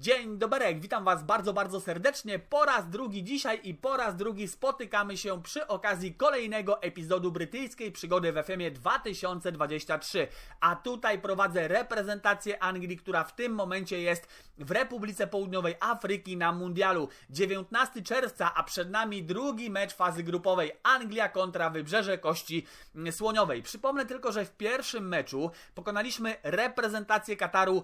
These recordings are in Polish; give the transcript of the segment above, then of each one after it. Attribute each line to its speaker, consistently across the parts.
Speaker 1: Dzień dobry, witam Was bardzo serdecznie po raz drugi dzisiaj i po raz drugi spotykamy się przy okazji kolejnego epizodu brytyjskiej przygody w FM-ie 2023. A tutaj prowadzę reprezentację Anglii, która w tym momencie jest w Republice Południowej Afryki na mundialu. 19 czerwca, a przed nami drugi mecz fazy grupowej. Anglia kontra Wybrzeże Kości Słoniowej. Przypomnę tylko, że w pierwszym meczu pokonaliśmy reprezentację Kataru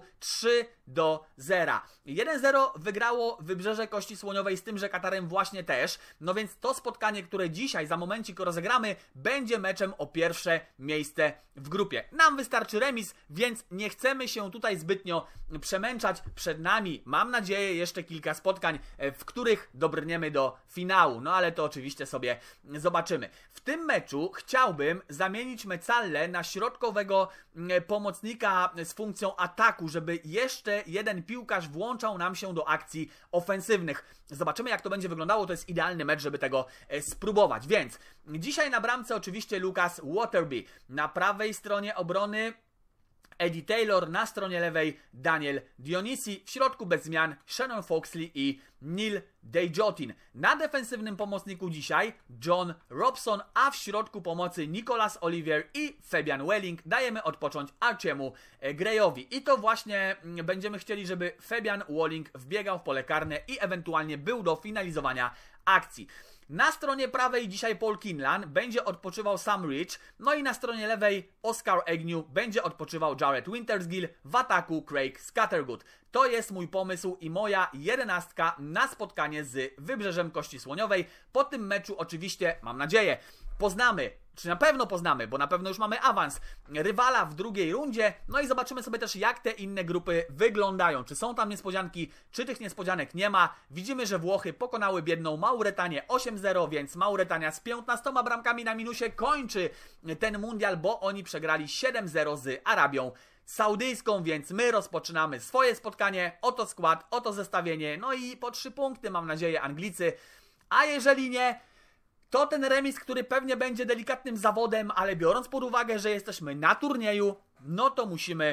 Speaker 1: 3-0. 1-0 wygrało Wybrzeże Kości Słoniowej z tym, że Katarem właśnie też. No więc to spotkanie, które dzisiaj za momencik rozegramy, będzie meczem o pierwsze miejsce w grupie. Nam wystarczy remis, więc nie chcemy się tutaj zbytnio przemęczać. Przed nami, mam nadzieję, jeszcze kilka spotkań, w których dobrniemy do finału. No ale to oczywiście sobie zobaczymy. W tym meczu chciałbym zamienić Mecallę na środkowego pomocnika z funkcją ataku, żeby jeszcze jeden piłkarz włączał nam się do akcji ofensywnych. Zobaczymy, jak to będzie wyglądało. To jest idealny mecz, żeby tego spróbować. Więc dzisiaj na bramce oczywiście Lucas Waterby. Na prawej stronie obrony Eddie Taylor, na stronie lewej Daniel Dionisi, w środku bez zmian Shannon Foxley i Neil Dejjotin. Na defensywnym pomocniku dzisiaj John Robson, a w środku pomocy Nicolas Olivier i Fabian Welling. Dajemy odpocząć Archiemu Greyowi. I to właśnie będziemy chcieli, żeby Fabian Welling wbiegał w pole karne i ewentualnie był do finalizowania akcji. Na stronie prawej dzisiaj Paul Kinlan, będzie odpoczywał Sam Rich, no i na stronie lewej Oscar Agnew, będzie odpoczywał Jared Wintersgill, w ataku Craig Scattergood. To jest mój pomysł i moja 11 na spotkanie z Wybrzeżem Kości Słoniowej. Po tym meczu oczywiście, mam nadzieję, poznamy, czy na pewno poznamy, bo na pewno już mamy awans, rywala w drugiej rundzie, no i zobaczymy sobie też, jak te inne grupy wyglądają. Czy są tam niespodzianki, czy tych niespodzianek nie ma. Widzimy, że Włochy pokonały biedną Mauretanię 8-0, więc Mauretania z 15 bramkami na minusie kończy ten mundial, bo oni przegrali 7-0 z Arabią Saudyjską, więc my rozpoczynamy swoje spotkanie. Oto skład, oto zestawienie, no i po 3 punkty, mam nadzieję, Anglicy. A jeżeli nie, to ten remis, który pewnie będzie delikatnym zawodem, ale biorąc pod uwagę, że jesteśmy na turnieju, no to musimy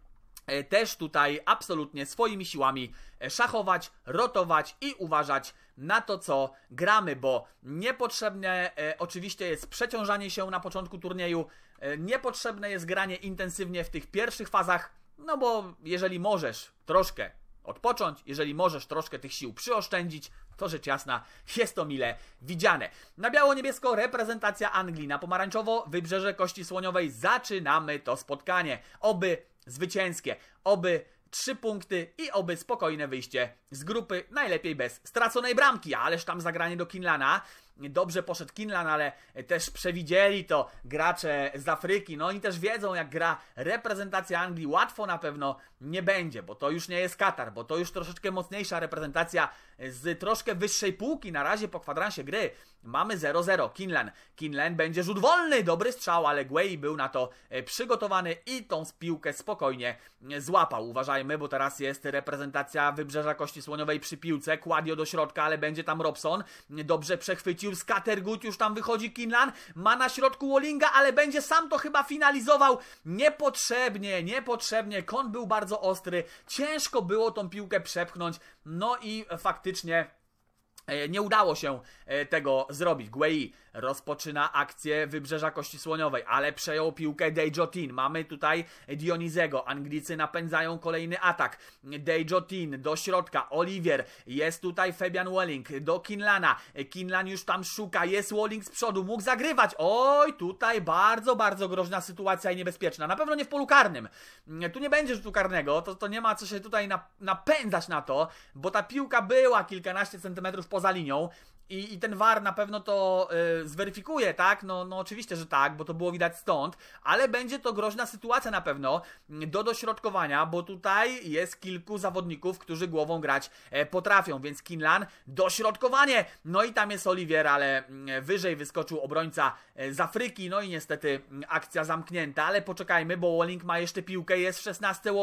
Speaker 1: też tutaj absolutnie swoimi siłami szachować, rotować i uważać na to, co gramy, bo niepotrzebne oczywiście jest przeciążanie się na początku turnieju, niepotrzebne jest granie intensywnie w tych pierwszych fazach, no bo jeżeli możesz troszkę odpocząć, jeżeli możesz troszkę tych sił przyoszczędzić, to rzecz jasna jest to mile widziane. Na biało-niebiesko reprezentacja Anglii, na pomarańczowo Wybrzeże Kości Słoniowej. Zaczynamy to spotkanie. Oby zwycięskie, oby 3 punkty i oby spokojne wyjście z grupy, najlepiej bez straconej bramki. Ależ tam zagranie do Kinlana. Dobrze poszedł Kinlan, ale też przewidzieli to gracze z Afryki. No oni też wiedzą, jak gra reprezentacja Anglii. Łatwo na pewno nie będzie, bo to już nie jest Katar, bo to już troszeczkę mocniejsza reprezentacja z troszkę wyższej półki. Na razie po kwadransie gry mamy 0-0. Kinlan będzie rzut wolny, dobry strzał, ale Guei był na to przygotowany i tą piłkę spokojnie złapał. Uważajmy, bo teraz jest reprezentacja Wybrzeża Kości Słoniowej przy piłce. Kładio do środka, ale będzie tam Robson. Dobrze przechwycił Scattergood, już tam wychodzi Kinlan. Ma na środku Wellinga, ale będzie sam to chyba finalizował. Niepotrzebnie. Kon był bardzo ostry. Ciężko było tą piłkę przepchnąć. No i faktycznie nie udało się tego zrobić. Guei rozpoczyna akcję Wybrzeża Kości Słoniowej, ale przejął piłkę Dejjotin. Mamy tutaj Dionisego. Anglicy napędzają kolejny atak. Dejjotin do środka. Olivier. Jest tutaj Fabian Welling do Kinlana. Kinlan już tam szuka. Jest Welling z przodu. Mógł zagrywać. Oj, tutaj bardzo groźna sytuacja i niebezpieczna. Na pewno nie w polu karnym. Tu nie będzie rzutu karnego. To nie ma co się tutaj napędzać na to, bo ta piłka była kilkanaście centymetrów poza linią. I ten VAR na pewno to zweryfikuje, tak? No oczywiście, że tak, bo to było widać stąd, ale będzie to groźna sytuacja na pewno do dośrodkowania, bo tutaj jest kilku zawodników, którzy głową grać potrafią, więc Kinlan, dośrodkowanie, no i tam jest Olivier, ale wyżej wyskoczył obrońca z Afryki, no i niestety akcja zamknięta, ale poczekajmy, bo Welling ma jeszcze piłkę, jest w 16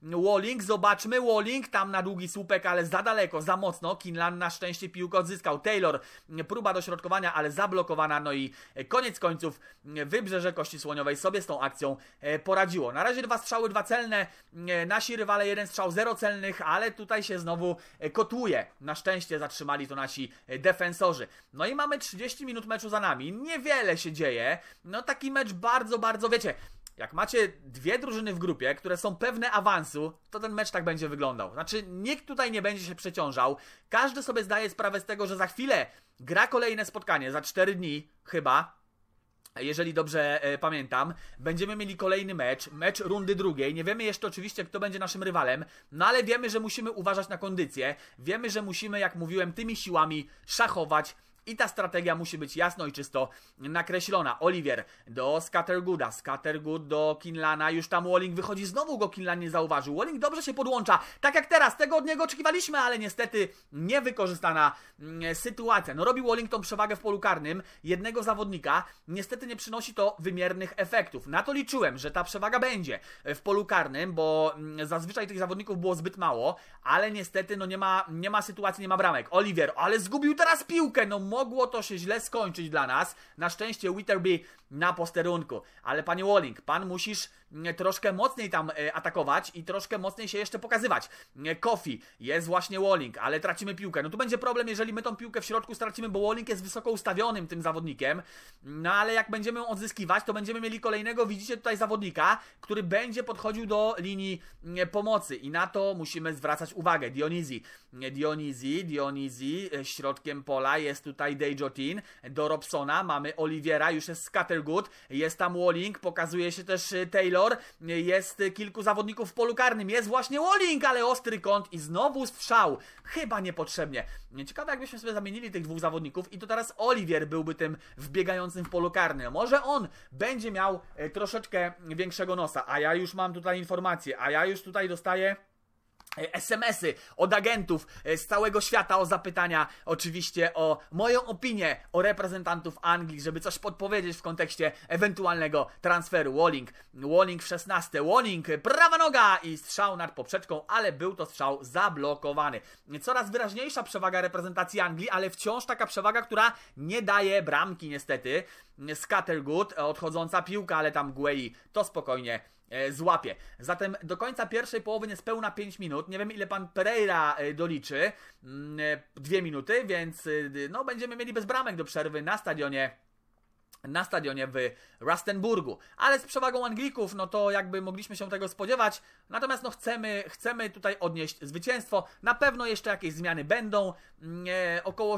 Speaker 1: Welling, zobaczmy, Welling tam na długi słupek, ale za daleko, za mocno, Kinlan na szczęście piłkę odzyskał. Taylor, próba dośrodkowania, ale zablokowana, no i koniec końców Wybrzeże Kości Słoniowej sobie z tą akcją poradziło. Na razie 2 strzały, 2 celne, nasi rywale 1 strzał, 0 celnych, ale tutaj się znowu kotłuje. Na szczęście zatrzymali to nasi defensorzy. No i mamy 30 minut meczu za nami, niewiele się dzieje, no taki mecz bardzo, wiecie, jak macie 2 drużyny w grupie, które są pewne awansu, to ten mecz tak będzie wyglądał. Znaczy, nikt tutaj nie będzie się przeciążał. Każdy sobie zdaje sprawę z tego, że za chwilę gra kolejne spotkanie, za 4 dni chyba, jeżeli dobrze pamiętam, będziemy mieli kolejny mecz rundy drugiej. Nie wiemy jeszcze oczywiście, kto będzie naszym rywalem, no ale wiemy, że musimy uważać na kondycję. Wiemy, że musimy, jak mówiłem, tymi siłami szachować. I ta strategia musi być jasno i czysto nakreślona. Olivier do Scattergooda, Scattergood do Kinlana, już tam Walling wychodzi, znowu go Kinlan nie zauważył. Walling dobrze się podłącza, tak jak teraz, tego od niego oczekiwaliśmy, ale niestety niewykorzystana sytuacja. No robi Walling tą przewagę w polu karnym jednego zawodnika, niestety nie przynosi to wymiernych efektów. Na to liczyłem, że ta przewaga będzie w polu karnym, bo zazwyczaj tych zawodników było zbyt mało, ale niestety no nie ma sytuacji, nie ma bramek. Olivier, ale zgubił teraz piłkę, no mogło to się źle skończyć dla nas. Na szczęście Witherby na posterunku. Ale panie Walling, pan musisz troszkę mocniej tam atakować i troszkę mocniej się jeszcze pokazywać. Kofi, jest właśnie Walling, ale tracimy piłkę. No tu będzie problem, jeżeli my tą piłkę w środku stracimy, bo Walling jest wysoko ustawionym tym zawodnikiem. No ale jak będziemy ją odzyskiwać, to będziemy mieli kolejnego, widzicie tutaj zawodnika, który będzie podchodził do linii pomocy i na to musimy zwracać uwagę. Dionizji, środkiem pola jest tutaj Dejotin, do Robsona mamy Oliviera, już jest Scattergood, jest tam Walling, pokazuje się też Taylor, jest kilku zawodników w polu karnym, jest właśnie Walling, ale ostry kąt i znowu strzał, chyba niepotrzebnie. Ciekawe, jakbyśmy sobie zamienili tych 2 zawodników i to teraz Olivier byłby tym wbiegającym w polu karnym. Może on będzie miał troszeczkę większego nosa, a ja już mam tutaj informacje, a ja już tutaj dostaję SMS-y od agentów z całego świata o zapytania, oczywiście o moją opinię o reprezentantów Anglii, żeby coś podpowiedzieć w kontekście ewentualnego transferu. Walling w 16, Walling, prawa noga i strzał nad poprzeczką, ale był to strzał zablokowany. Coraz wyraźniejsza przewaga reprezentacji Anglii, ale wciąż taka przewaga, która nie daje bramki niestety. Scattergood, odchodząca piłka, ale tam Guei to spokojnie złapie. Zatem do końca pierwszej połowy niespełna 5 minut. Nie wiem, ile pan Pereira doliczy. 2 minuty, więc no będziemy mieli bez bramek do przerwy na stadionie w Rustenburgu. Ale z przewagą Anglików, no to jakby mogliśmy się tego spodziewać. Natomiast no chcemy tutaj odnieść zwycięstwo. Na pewno jeszcze jakieś zmiany będą. Około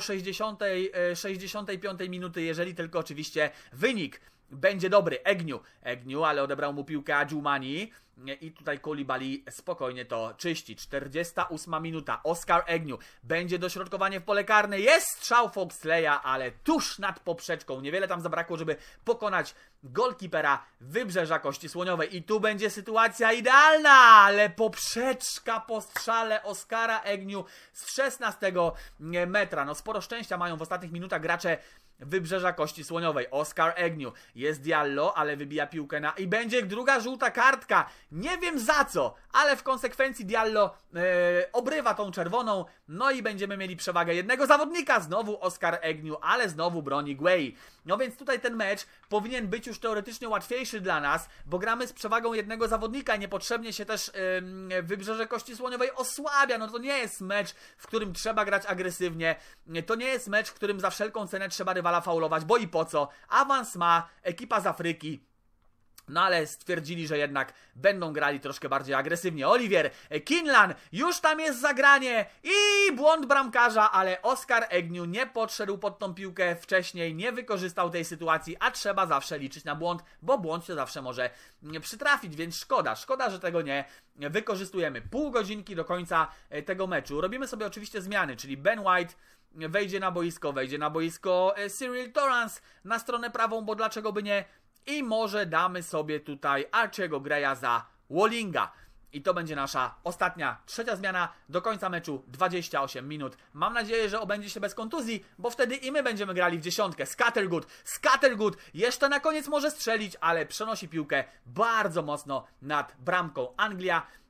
Speaker 1: 65 minuty, jeżeli tylko oczywiście wynik będzie dobry. Agnew, ale odebrał mu piłkę Adjumani i tutaj Koulibaly spokojnie to czyści. 48 minuta. Oscar Agnew. Będzie dośrodkowanie w pole karne. Jest strzał Foxleya, ale tuż nad poprzeczką. Niewiele tam zabrakło, żeby pokonać golkipera Wybrzeża Kości Słoniowej. I tu będzie sytuacja idealna, ale poprzeczka po strzale Oscara Agnew z 16 metra. No sporo szczęścia mają w ostatnich minutach gracze Wybrzeża Kości Słoniowej. Oscar Agnew, jest Diallo, ale wybija piłkę i będzie druga żółta kartka. Nie wiem za co, ale w konsekwencji Diallo obrywa tą czerwoną, no i będziemy mieli przewagę jednego zawodnika. Znowu Oscar Agnew, ale znowu broni Guei. No więc tutaj ten mecz powinien być już teoretycznie łatwiejszy dla nas, bo gramy z przewagą jednego zawodnika i niepotrzebnie się też Wybrzeże Kości Słoniowej osłabia. No to nie jest mecz, w którym trzeba grać agresywnie. To nie jest mecz, w którym za wszelką cenę trzeba rywala faulować, bo i po co? Awans ma ekipa z Afryki. No ale stwierdzili, że jednak będą grali troszkę bardziej agresywnie. Olivier, Kinlan, już tam jest zagranie i błąd bramkarza, ale Oscar Agnew nie podszedł pod tą piłkę wcześniej, nie wykorzystał tej sytuacji, a trzeba zawsze liczyć na błąd, bo błąd się zawsze może przytrafić, więc szkoda, że tego nie wykorzystujemy. Pół godzinki do końca tego meczu. Robimy sobie oczywiście zmiany, czyli Ben White wejdzie na boisko Cyril Torrance na stronę prawą, bo dlaczego by nie? I może damy sobie tutaj Archiego Greya za Wallinga. I to będzie nasza ostatnia, trzecia zmiana do końca meczu, 28 minut. Mam nadzieję, że obędzie się bez kontuzji, bo wtedy i my będziemy grali w dziesiątkę. Scattergood jeszcze na koniec może strzelić, ale przenosi piłkę bardzo mocno nad bramką. Anglia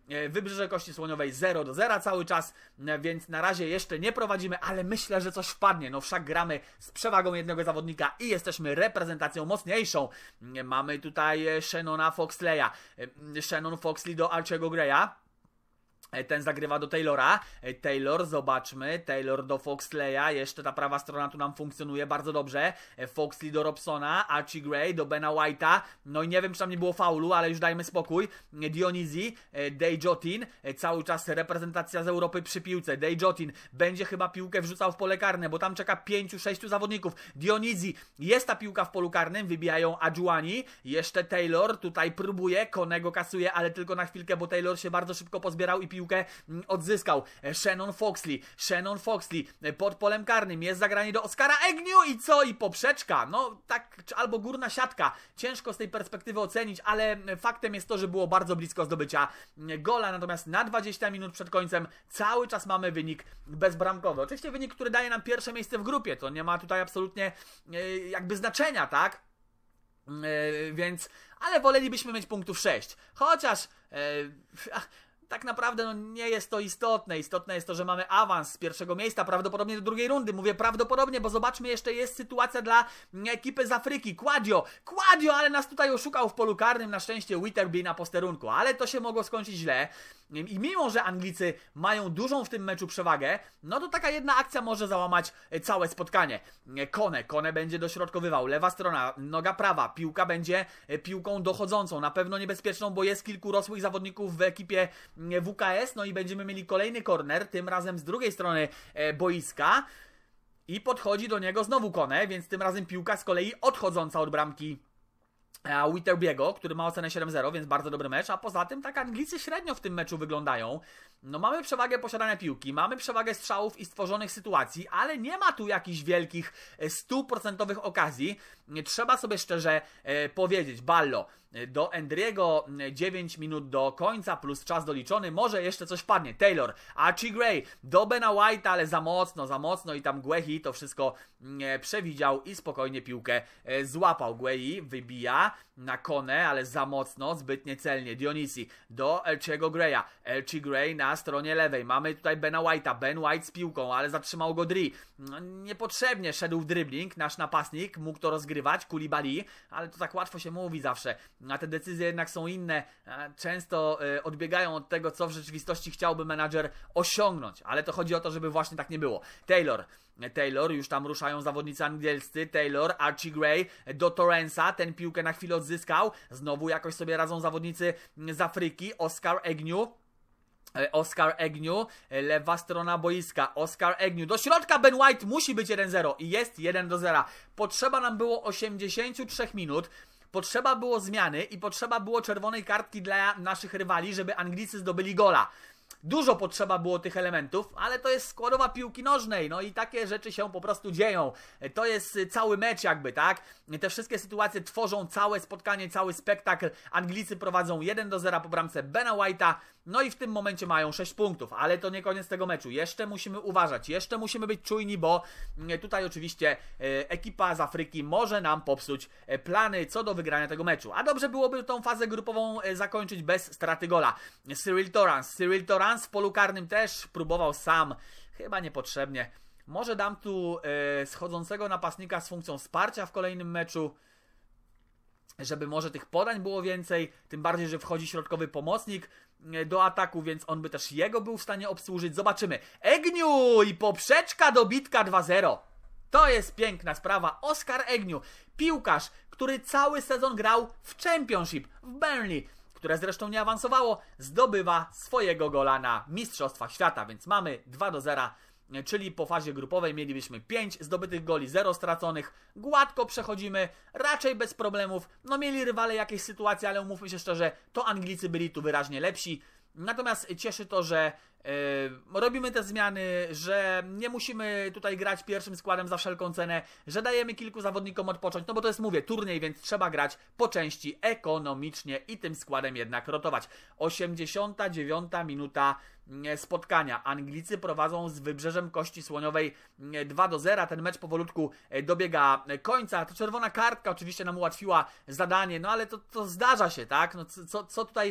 Speaker 1: Wybrzeże Kości Słoniowej 0-0 cały czas, więc na razie jeszcze nie prowadzimy, ale myślę, że coś wpadnie. No wszak gramy z przewagą jednego zawodnika i jesteśmy reprezentacją mocniejszą. Mamy tutaj Shannona Foxleya, Shannon Foxley do Archiego Greya. Ten zagrywa do Taylora. Taylor, zobaczmy. Taylor do Foxleya. Jeszcze ta prawa strona tu nam funkcjonuje bardzo dobrze. Foxley do Robsona. Archie Gray do Bena White'a. No i nie wiem, czy tam nie było faulu, ale już dajmy spokój. Dionizji. Dej Jotin. Cały czas reprezentacja z Europy przy piłce. Dej Jotin będzie chyba piłkę wrzucał w pole karne, bo tam czeka 5-6 zawodników. Dionizji. Jest ta piłka w polu karnym. Wybijają Adjuani. Jeszcze Taylor. Tutaj próbuje. Konego kasuje, ale tylko na chwilkę, bo Taylor się bardzo szybko pozbierał i piłkę odzyskał. Shannon Foxley pod polem karnym, jest zagranie do Oscara Agnew i co? I poprzeczka, no tak, albo górna siatka, ciężko z tej perspektywy ocenić, ale faktem jest to, że było bardzo blisko zdobycia gola, natomiast na 20 minut przed końcem cały czas mamy wynik bezbramkowy. Oczywiście wynik, który daje nam pierwsze miejsce w grupie, to nie ma tutaj absolutnie jakby znaczenia, tak? Więc, ale wolelibyśmy mieć punktów 6, chociaż tak naprawdę no, nie jest to istotne. Istotne jest to, że mamy awans z pierwszego miejsca, prawdopodobnie do drugiej rundy. Mówię prawdopodobnie, bo zobaczmy, jeszcze jest sytuacja dla ekipy z Afryki. Quadio, ale nas tutaj oszukał w polu karnym. Na szczęście Witherby na posterunku, ale to się mogło skończyć źle. I mimo, że Anglicy mają dużą w tym meczu przewagę, no to taka jedna akcja może załamać całe spotkanie. Kone będzie dośrodkowywał, lewa strona, noga prawa, piłka będzie piłką dochodzącą, na pewno niebezpieczną, bo jest kilku rosłych zawodników w ekipie WKS, no i będziemy mieli kolejny korner, tym razem z drugiej strony boiska i podchodzi do niego znowu Kone, więc tym razem piłka z kolei odchodząca od bramki Witherbiego, który ma ocenę 7-0, więc bardzo dobry mecz, a poza tym tak Anglicy średnio w tym meczu wyglądają. No mamy przewagę posiadania piłki, mamy przewagę strzałów i stworzonych sytuacji, ale nie ma tu jakichś wielkich 100% okazji. Trzeba sobie szczerze powiedzieć, Ballo do Endriego 9 minut do końca plus czas doliczony, może jeszcze coś wpadnie. Taylor, Archie Gray do Bena White'a, ale za mocno i tam Guehi to wszystko przewidział i spokojnie piłkę złapał. Guehi wybija na Kone, ale za mocno, zbyt niecelnie. Dionisi do Archiego Greya. Archie Gray na stronie lewej. Mamy tutaj Bena White'a. Ben White z piłką, ale zatrzymał go Dri. No, niepotrzebnie szedł w dribbling. Nasz napastnik mógł to rozgrywać. Koulibaly, ale to tak łatwo się mówi zawsze. A te decyzje jednak są inne. Często odbiegają od tego, co w rzeczywistości chciałby menadżer osiągnąć. Ale to chodzi o to, żeby właśnie tak nie było. Taylor, już tam ruszają zawodnicy angielscy. Taylor, Archie Gray do Torrensa, ten piłkę na chwilę odzyskał. Znowu jakoś sobie radzą zawodnicy z Afryki. Oscar Agnew, lewa strona boiska. Oscar Agnew do środka, Ben White, musi być 1-0 i jest 1-0. Potrzeba nam było 83 minut. Potrzeba było zmiany i potrzeba było czerwonej kartki dla naszych rywali, żeby Anglicy zdobyli gola. Dużo potrzeba było tych elementów, ale to jest składowa piłki nożnej, no i takie rzeczy się po prostu dzieją. To jest cały mecz jakby, tak? Te wszystkie sytuacje tworzą całe spotkanie, cały spektakl. Anglicy prowadzą 1-0 po bramce Bena White'a, no i w tym momencie mają 6 punktów, ale to nie koniec tego meczu. Jeszcze musimy uważać, jeszcze musimy być czujni, bo tutaj oczywiście ekipa z Afryki może nam popsuć plany co do wygrania tego meczu. A dobrze byłoby tą fazę grupową zakończyć bez straty gola. Cyril Torrance w polu karnym też próbował sam, chyba niepotrzebnie. Może dam tu schodzącego napastnika z funkcją wsparcia w kolejnym meczu, żeby może tych podań było więcej, tym bardziej, że wchodzi środkowy pomocnik do ataku, więc on by też jego był w stanie obsłużyć. Zobaczymy. Agnew i poprzeczka dobitka 2-0. To jest piękna sprawa. Oscar Agnew, piłkarz, który cały sezon grał w Championship, w Burnley, które zresztą nie awansowało, zdobywa swojego gola na Mistrzostwach Świata, więc mamy 2-0, czyli po fazie grupowej mielibyśmy 5 zdobytych goli, 0 straconych, gładko przechodzimy, raczej bez problemów. No mieli rywale jakieś sytuacje, ale umówmy się szczerze, to Anglicy byli tu wyraźnie lepsi. Natomiast cieszy to, że robimy te zmiany, że nie musimy tutaj grać pierwszym składem za wszelką cenę, że dajemy kilku zawodnikom odpocząć, no bo to jest, mówię, turniej, więc trzeba grać po części ekonomicznie i tym składem jednak rotować. 89 minuta spotkania. Anglicy prowadzą z Wybrzeżem Kości Słoniowej 2-0. Ten mecz powolutku dobiega końca. To czerwona kartka oczywiście nam ułatwiła zadanie, no ale to zdarza się, tak? No co tutaj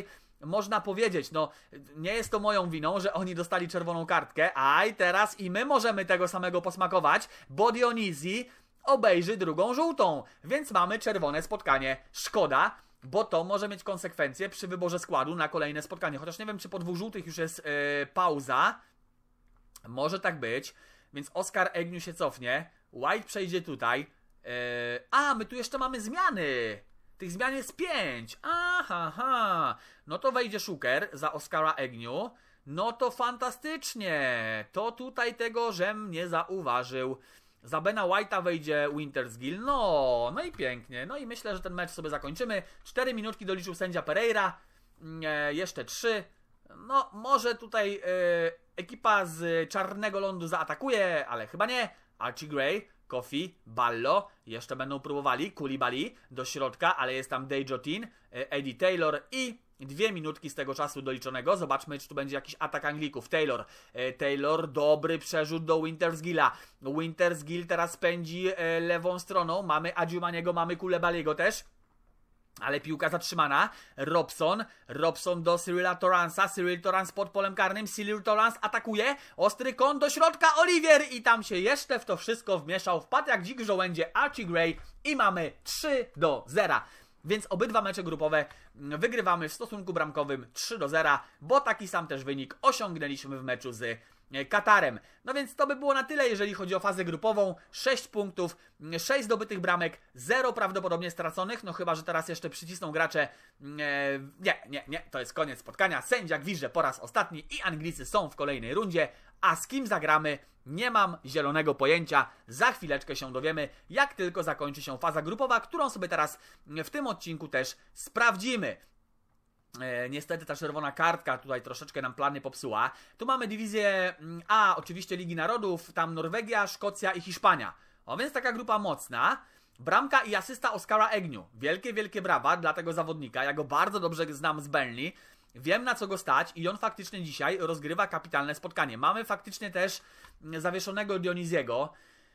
Speaker 1: można powiedzieć, no nie jest to moją winą, że oni dostali czerwoną kartkę, a i teraz i my możemy tego samego posmakować, bo Dionizji obejrzy drugą żółtą, więc mamy czerwone spotkanie. Szkoda, bo to może mieć konsekwencje przy wyborze składu na kolejne spotkanie, chociaż nie wiem, czy po 2 żółtych już jest pauza. Może tak być, więc Oscar Agnew się cofnie, White przejdzie tutaj. My tu jeszcze mamy zmiany. Tych zmian jest 5. Aha. No to wejdzie Szuker za Oscara Agnew. No to fantastycznie. To tutaj tego, żem nie zauważył. Za Bena White'a wejdzie Wintersgill. No i pięknie. No i myślę, że ten mecz sobie zakończymy. 4 minutki doliczył sędzia Pereira. Jeszcze 3. No może tutaj ekipa z Czarnego Lądu zaatakuje, ale chyba nie. Archie Gray, Kofi, Ballo, jeszcze będą próbowali, Koulibaly do środka, ale jest tam Dejotin, Eddie Taylor i 2 minutki z tego czasu doliczonego. Zobaczmy, czy tu będzie jakiś atak Anglików. Taylor, dobry przerzut do Wintersgilla. Wintersgill teraz pędzi lewą stroną. Mamy Adjumaniego, mamy Koulibaly'ego też. Ale piłka zatrzymana. Robson do Cyrila Torransa. Cyril Torrans pod polem karnym. Cyril Torrans atakuje. Ostry kąt do środka. Olivier i tam się jeszcze w to wszystko wmieszał. Wpadł jak dzik w żołędzie Archie Gray i mamy 3-0. Więc obydwa mecze grupowe wygrywamy w stosunku bramkowym 3-0, bo taki sam też wynik osiągnęliśmy w meczu z Katarem. No więc to by było na tyle, jeżeli chodzi o fazę grupową. 6 punktów, 6 zdobytych bramek, 0 prawdopodobnie straconych, no chyba, że teraz jeszcze przycisną gracze. Nie, to jest koniec spotkania. Sędzia gwizdże po raz ostatni i Anglicy są w kolejnej rundzie, a z kim zagramy? Nie mam zielonego pojęcia. Za chwileczkę się dowiemy, jak tylko zakończy się faza grupowa, którą sobie teraz w tym odcinku też sprawdzimy. Niestety ta czerwona kartka tutaj troszeczkę nam plany popsuła. Tu mamy dywizję A, oczywiście Ligi Narodów, tam Norwegia, Szkocja i Hiszpania. O, więc taka grupa mocna. Bramka i asysta Oscara Agnew. Wielkie brawa dla tego zawodnika. Ja go bardzo dobrze znam z Burnley. Wiem, na co go stać i on faktycznie dzisiaj rozgrywa kapitalne spotkanie. Mamy faktycznie też zawieszonego Dioniziego.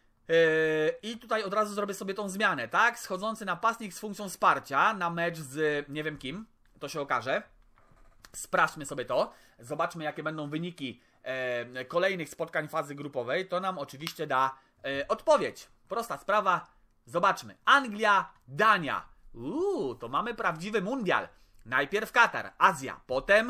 Speaker 1: I tutaj od razu zrobię sobie tą zmianę, tak? Schodzący napastnik z funkcją wsparcia na mecz z nie wiem kim. To się okaże. Sprawdźmy sobie to. Zobaczmy, jakie będą wyniki kolejnych spotkań fazy grupowej. To nam oczywiście da odpowiedź. Prosta sprawa. Zobaczmy. Anglia, Dania. To mamy prawdziwy mundial. Najpierw Katar, Azja,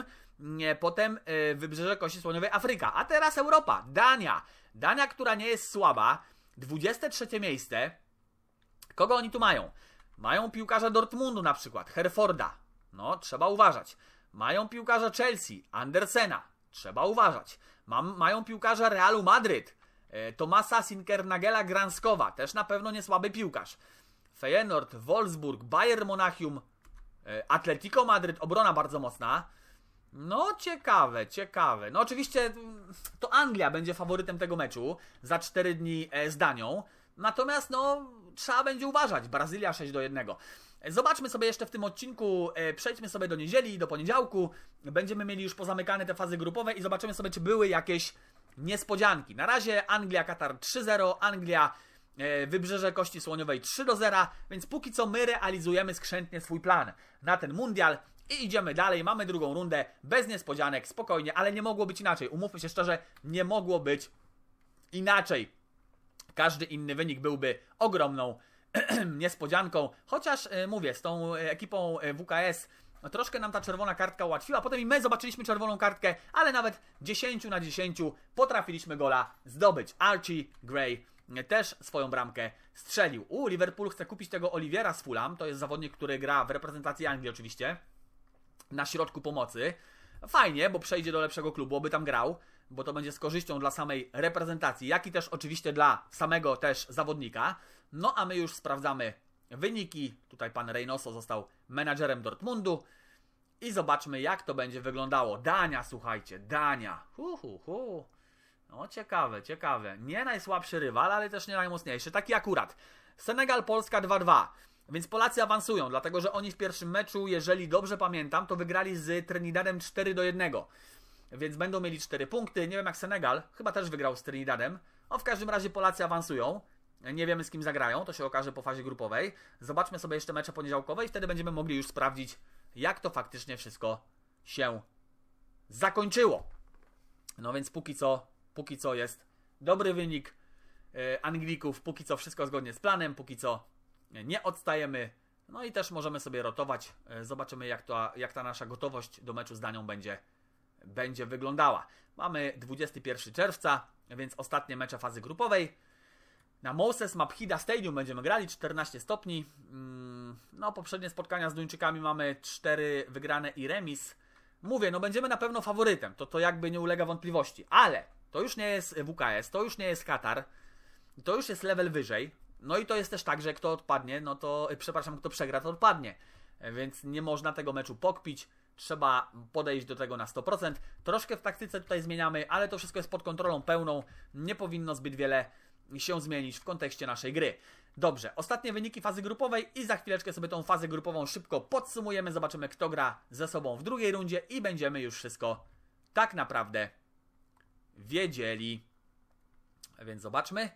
Speaker 1: potem Wybrzeże Kości Słoniowej, Afryka, a teraz Europa, Dania. Dania, która nie jest słaba. 23 miejsce. Kogo oni tu mają? Mają piłkarza Dortmundu na przykład, Herforda. No, trzeba uważać. Mają piłkarza Chelsea, Andersena. Trzeba uważać. Mają piłkarza Realu Madryt, Tomasa Sinkernagela Granskowa. Też na pewno niesłaby piłkarz. Feyenoord, Wolfsburg, Bayern Monachium, Atletico Madryt, obrona bardzo mocna. No, ciekawe. No, oczywiście to Anglia będzie faworytem tego meczu za 4 dni z Danią. Natomiast, no, trzeba będzie uważać. Brazylia 6-1. Zobaczmy sobie jeszcze w tym odcinku, przejdźmy sobie do niedzieli, do poniedziałku. Będziemy mieli już pozamykane te fazy grupowe i zobaczymy sobie, czy były jakieś niespodzianki. Na razie Anglia, Katar 3-0, Anglia, Wybrzeże Kości Słoniowej 3-0, więc póki co my realizujemy skrzętnie swój plan na ten mundial i idziemy dalej. Mamy drugą rundę, bez niespodzianek, spokojnie, ale nie mogło być inaczej. Umówmy się szczerze, nie mogło być inaczej. Każdy inny wynik byłby ogromną niespodzianką, chociaż mówię, z tą ekipą WKS troszkę nam ta czerwona kartka ułatwiła, potem i my zobaczyliśmy czerwoną kartkę, ale nawet 10 na 10 potrafiliśmy gola zdobyć. Archie Gray też swoją bramkę strzelił. Liverpool chce kupić tego Oliviera z Fulham, to jest zawodnik, który gra w reprezentacji Anglii oczywiście, na środku pomocy. Fajnie, bo przejdzie do lepszego klubu, oby tam grał, bo to będzie z korzyścią dla samej reprezentacji, jak i też oczywiście dla samego też zawodnika. No a my już sprawdzamy wyniki. Tutaj pan Reynoso został menadżerem Dortmundu. I zobaczmy, jak to będzie wyglądało. Dania, słuchajcie, Dania. No ciekawe. Nie najsłabszy rywal, ale też nie najmocniejszy. Taki akurat. Senegal, Polska 2-2. Więc Polacy awansują, dlatego że oni w pierwszym meczu, jeżeli dobrze pamiętam, to wygrali z Trinidadem 4-1. Więc będą mieli 4 punkty. Nie wiem jak Senegal, chyba też wygrał z Trinidadem. W każdym razie Polacy awansują. Nie wiemy z kim zagrają, to się okaże po fazie grupowej. Zobaczmy sobie jeszcze mecze poniedziałkowe i wtedy będziemy mogli już sprawdzić, jak to faktycznie wszystko się zakończyło. No więc póki co jest dobry wynik Anglików, póki co wszystko zgodnie z planem, póki co nie odstajemy. No i też możemy sobie rotować. Zobaczymy jak ta nasza gotowość do meczu z Danią będzie wyglądała. Mamy 21 czerwca, więc ostatnie mecze fazy grupowej. Na Moses Mabhida Stadium będziemy grali, 14 stopni. No poprzednie spotkania z Duńczykami mamy 4 wygrane i remis. Mówię, no będziemy na pewno faworytem, to jakby nie ulega wątpliwości, ale to już nie jest WKS, to już nie jest Katar, to już jest level wyżej, no i to jest też tak, że kto odpadnie, no to, kto przegra, to odpadnie, więc nie można tego meczu pokpić, trzeba podejść do tego na 100%, troszkę w taktyce tutaj zmieniamy, ale to wszystko jest pod kontrolą pełną, nie powinno zbyt wiele się zmienić w kontekście naszej gry. Dobrze, ostatnie wyniki fazy grupowej i za chwileczkę sobie tą fazę grupową szybko podsumujemy, zobaczymy kto gra ze sobą w drugiej rundzie i będziemy już wszystko tak naprawdę wiedzieli. Więc zobaczmy,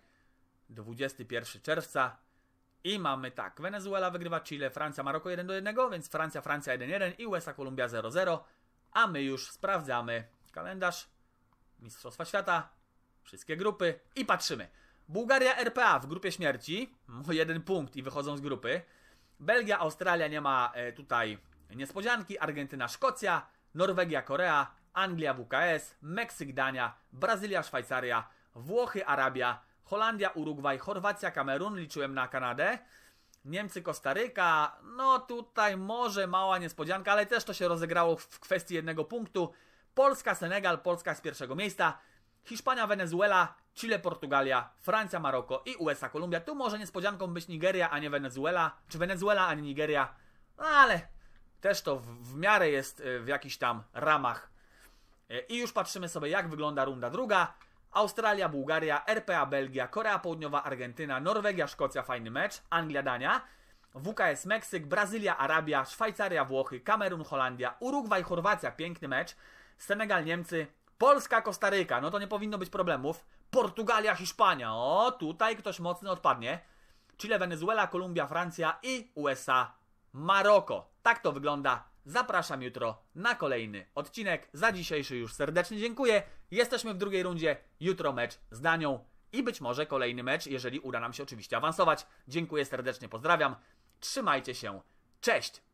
Speaker 1: 21 czerwca i mamy tak, Wenezuela wygrywa Chile, Francja, Maroko 1-1, więc Francja 1-1 i USA, Kolumbia 0-0, a my już sprawdzamy kalendarz Mistrzostwa Świata, wszystkie grupy i patrzymy. Bułgaria, RPA w grupie śmierci, 1 punkt i wychodzą z grupy. Belgia, Australia, nie ma tutaj niespodzianki. Argentyna, Szkocja, Norwegia, Korea, Anglia, WKS, Meksyk, Dania, Brazylia, Szwajcaria, Włochy, Arabia, Holandia, Urugwaj, Chorwacja, Kamerun, liczyłem na Kanadę, Niemcy, Kostaryka, no tutaj może mała niespodzianka, ale też to się rozegrało w kwestii 1 punktu. Polska, Senegal, Polska z pierwszego miejsca, Hiszpania, Wenezuela, Chile, Portugalia, Francja, Maroko i USA, Kolumbia. Tu może niespodzianką być Nigeria, a nie Wenezuela, czy Wenezuela, a nie Nigeria, no ale też to w miarę jest w jakichś tam ramach. I już patrzymy sobie jak wygląda runda druga. Australia, Bułgaria, RPA, Belgia, Korea Południowa, Argentyna, Norwegia, Szkocja, fajny mecz, Anglia, Dania, WKS, Meksyk, Brazylia, Arabia, Szwajcaria, Włochy, Kamerun, Holandia, Urugwaj, Chorwacja, piękny mecz, Senegal, Niemcy, Polska, Kostaryka, no to nie powinno być problemów, Portugalia, Hiszpania, o tutaj ktoś mocny odpadnie, Chile, Wenezuela, Kolumbia, Francja i USA, Maroko. Tak to wygląda. Zapraszam jutro na kolejny odcinek. Za dzisiejszy już serdecznie dziękuję. Jesteśmy w drugiej rundzie. Jutro mecz z Danią i być może kolejny mecz, jeżeli uda nam się oczywiście awansować. Dziękuję serdecznie, pozdrawiam. Trzymajcie się. Cześć!